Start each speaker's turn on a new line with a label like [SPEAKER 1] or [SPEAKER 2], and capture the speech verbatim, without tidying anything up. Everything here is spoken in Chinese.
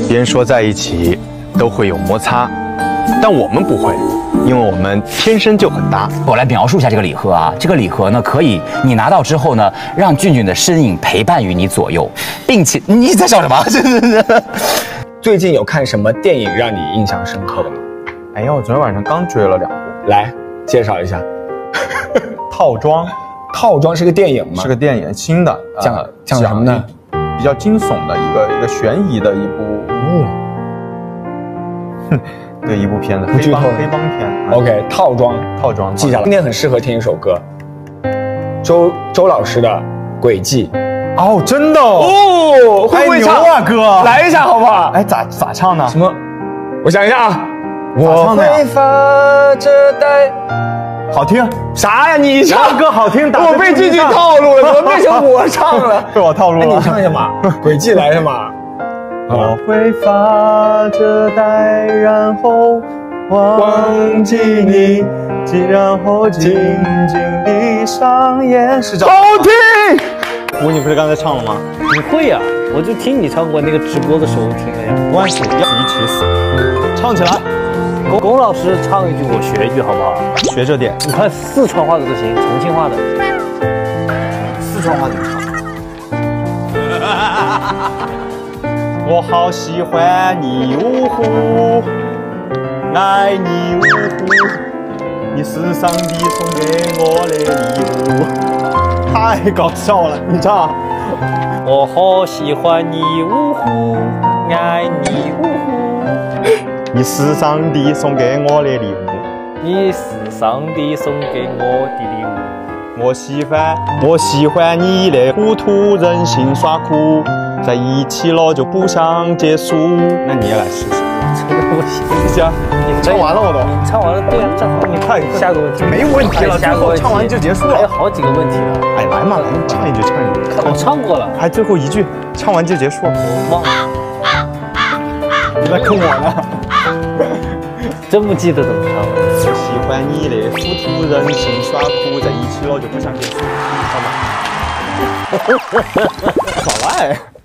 [SPEAKER 1] 别人说在一起都会有摩擦，但我们不会，因为我们天生就很搭。
[SPEAKER 2] 我来描述一下这个礼盒啊，这个礼盒呢，可以你拿到之后呢，让俊俊的身影陪伴于你左右，并且你在笑什么？真的是。
[SPEAKER 3] 最近有看什么电影让你印象深刻的吗？
[SPEAKER 1] 哎呀，我昨天晚上刚追了两部，
[SPEAKER 3] 来介绍一下。
[SPEAKER 1] 套装，
[SPEAKER 3] 套装是个电影吗？
[SPEAKER 1] 是个电影，新的，
[SPEAKER 3] 讲、呃、讲什么呢？
[SPEAKER 1] 比较惊悚的一个一个悬疑的一部，哦，对，一部片子，
[SPEAKER 3] 不剧透，
[SPEAKER 1] 黑帮片。
[SPEAKER 3] OK， 套装，
[SPEAKER 1] 套装，
[SPEAKER 3] 记下来。今天很适合听一首歌，周周老师的《轨迹》。
[SPEAKER 1] 哦，真的
[SPEAKER 3] 哦，会不会唱
[SPEAKER 1] 啊，哥？
[SPEAKER 3] 来一下好不好？
[SPEAKER 1] 哎，咋咋唱呢？
[SPEAKER 3] 什么？我想一下啊，
[SPEAKER 1] 我
[SPEAKER 3] 会发着呆。
[SPEAKER 1] 好听
[SPEAKER 3] 啥呀？你唱
[SPEAKER 1] 歌好听，
[SPEAKER 3] 我被这句套路了，怎么变成我唱了？
[SPEAKER 1] 被我套路了。
[SPEAKER 3] 你唱一下嘛，轨迹来着嘛。
[SPEAKER 1] 我会发着呆，然后忘记你，然后静静闭上眼。是这样。
[SPEAKER 3] 好听。
[SPEAKER 1] 胡，你不是刚才唱了吗？
[SPEAKER 4] 你会呀、啊？我就听你唱过那个直播的时候听了呀。
[SPEAKER 1] 没关系，要一起死。唱起来。
[SPEAKER 4] 龚龚老师唱一句，我学一句，好不好？
[SPEAKER 1] 学着点。
[SPEAKER 4] 你看四川话的都行，重庆话的。
[SPEAKER 1] 四川话怎么唱？我好喜欢你，呜呼，爱你，呜呼，你是上帝送给我的礼物。太搞笑了，你唱。
[SPEAKER 4] 我好喜欢你，呜呼，爱你，呜呼。
[SPEAKER 1] 你是上帝送给我的礼物，
[SPEAKER 4] 你是上帝送给我的礼物。
[SPEAKER 1] 我喜欢，我喜欢你的糊涂任性耍酷，在一起了就不想结束。那你也来试试。
[SPEAKER 4] 真的不行，
[SPEAKER 1] 行，你唱完了我都。
[SPEAKER 4] 你唱完了，对啊，正好。
[SPEAKER 1] 你快
[SPEAKER 4] 下个问题。
[SPEAKER 1] 没问题了，最后唱完就结束了。
[SPEAKER 4] 还有好几个问题呢。
[SPEAKER 1] 哎，来嘛，来，唱一句，唱一句。
[SPEAKER 4] 我唱过了，
[SPEAKER 1] 还最后一句，唱完就结束了。
[SPEAKER 4] 我忘了。
[SPEAKER 1] 你在坑我呢？
[SPEAKER 4] 真不记得怎么唱了。
[SPEAKER 1] 我喜欢你的糊涂任性耍酷，在一起了就不想结束，好吗？耍赖。